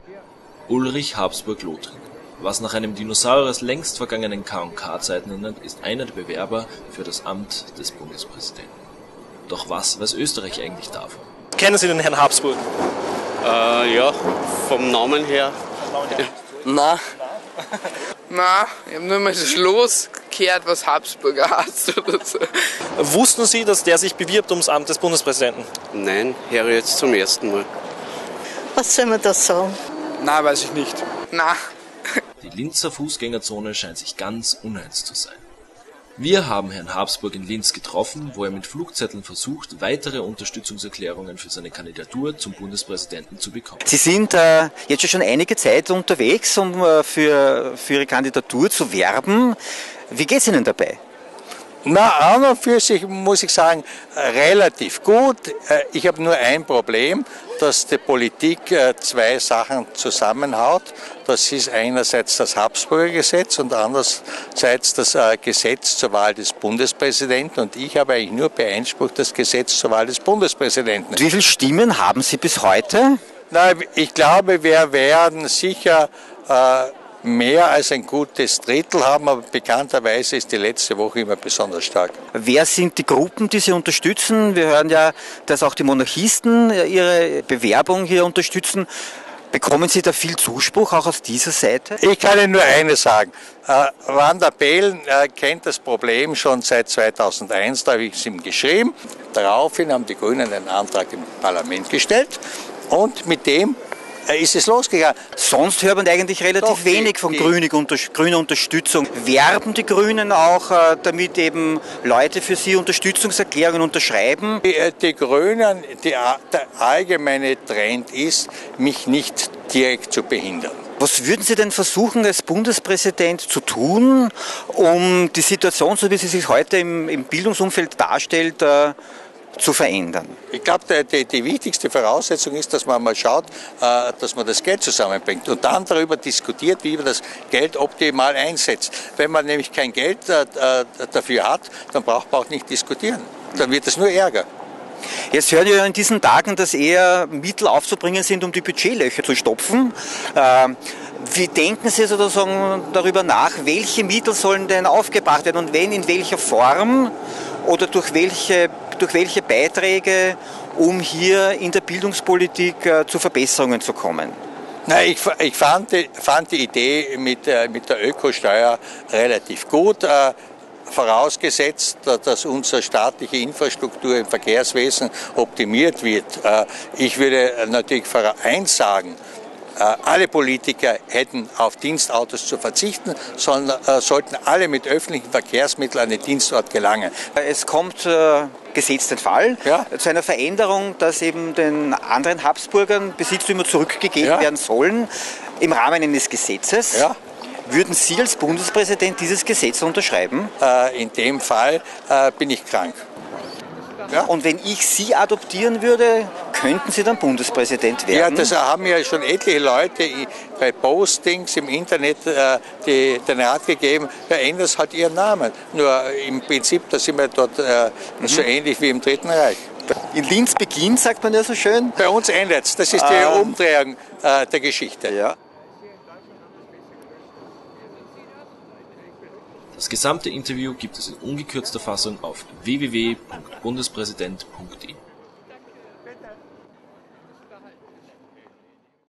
Ulrich Habsburg-Lothringen, was nach einem Dinosaurier längst vergangenen K&K-Zeiten erinnert, ist einer der Bewerber für das Amt des Bundespräsidenten. Doch was weiß Österreich eigentlich davon? Kennen Sie den Herrn Habsburg? Ja, vom Namen her. Nein. Nein, ich habe nur mal das Schloss gehört, was Habsburger heißt oder so. Wussten Sie, dass der sich bewirbt ums Amt des Bundespräsidenten? Nein, höre ich jetzt zum ersten Mal. Was soll man da sagen? Nein, weiß ich nicht. Nein. Die Linzer Fußgängerzone scheint sich ganz uneins zu sein. Wir haben Herrn Habsburg in Linz getroffen, wo er mit Flugzetteln versucht, weitere Unterstützungserklärungen für seine Kandidatur zum Bundespräsidenten zu bekommen. Sie sind jetzt schon einige Zeit unterwegs, um für Ihre Kandidatur zu werben. Wie geht es Ihnen dabei? Na, an und für sich muss ich sagen, relativ gut. Ich habe nur ein Problem, dass die Politik zwei Sachen zusammenhaut. Das ist einerseits das Habsburger Gesetz und andererseits das Gesetz zur Wahl des Bundespräsidenten. Und ich habe eigentlich nur beeinsprucht das Gesetz zur Wahl des Bundespräsidenten. Wie viele Stimmen haben Sie bis heute? Na, ich glaube, wir werden sicher mehr als ein gutes Drittel haben, aber bekannterweise ist die letzte Woche immer besonders stark. Wer sind die Gruppen, die Sie unterstützen? Wir hören ja, dass auch die Monarchisten Ihre Bewerbung hier unterstützen. Bekommen Sie da viel Zuspruch, auch aus dieser Seite? Ich kann Ihnen nur eines sagen. Van der Bellen kennt das Problem schon seit 2001, da habe ich es ihm geschrieben. Daraufhin haben die Grünen einen Antrag im Parlament gestellt und mit dem ist es losgegangen. Sonst hört man eigentlich relativ wenig von grüner Unterstützung. Werben die Grünen auch, damit eben Leute für sie Unterstützungserklärungen unterschreiben? Die Grünen, der allgemeine Trend ist, mich nicht direkt zu behindern. Was würden Sie denn versuchen, als Bundespräsident zu tun, um die Situation, so wie sie sich heute im Bildungsumfeld darstellt, zu verändern? Ich glaube, die wichtigste Voraussetzung ist, dass man mal schaut, dass man das Geld zusammenbringt und dann darüber diskutiert, wie man das Geld optimal einsetzt. Wenn man nämlich kein Geld dafür hat, dann braucht man auch nicht diskutieren. Dann wird es nur Ärger. Jetzt hören wir in diesen Tagen, dass eher Mittel aufzubringen sind, um die Budgetlöcher zu stopfen. Wie denken Sie sozusagen darüber nach, welche Mittel sollen denn aufgebracht werden und wenn, in welcher Form oder durch welche Beiträge, um hier in der Bildungspolitik zu Verbesserungen zu kommen? Na, ich fand die Idee mit der Ökosteuer relativ gut. Vorausgesetzt, dass unsere staatliche Infrastruktur im Verkehrswesen optimiert wird. Ich würde natürlich eins sagen, alle Politiker hätten auf Dienstautos zu verzichten, sondern sollten alle mit öffentlichen Verkehrsmitteln an den Dienstort gelangen. Es kommt gesetzt den Fall zu einer Veränderung, dass eben den anderen Habsburgern Besitztümer zurückgegeben werden sollen im Rahmen eines Gesetzes. Ja. Würden Sie als Bundespräsident dieses Gesetz unterschreiben? In dem Fall bin ich krank. Ja. Und wenn ich Sie adoptieren würde, könnten Sie dann Bundespräsident werden? Ja, das haben ja schon etliche Leute bei Postings im Internet den Rat gegeben, ändern halt ihren Namen. Nur im Prinzip, da sind wir dort so ähnlich wie im Dritten Reich. In Linz beginnt, sagt man ja so schön. Bei uns endet es. Das ist die Umdrehung der Geschichte. Ja. Das gesamte Interview gibt es in ungekürzter Fassung auf www.bundespräsident.de.